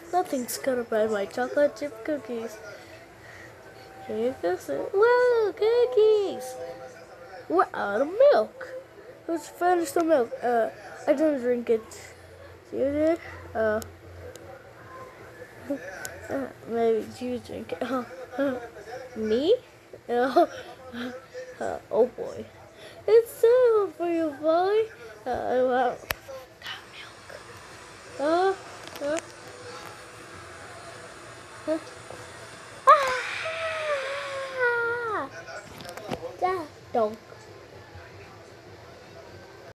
Nothing's gonna buy my chocolate chip cookies. Here goes it. Whoa, cookies! We're out of milk. Let's finish the milk. I didn't drink it. You did? Maybe you drink it. Me? Oh boy. It's time for you, boy. Well, got milk. Uh, uh, ah! Don't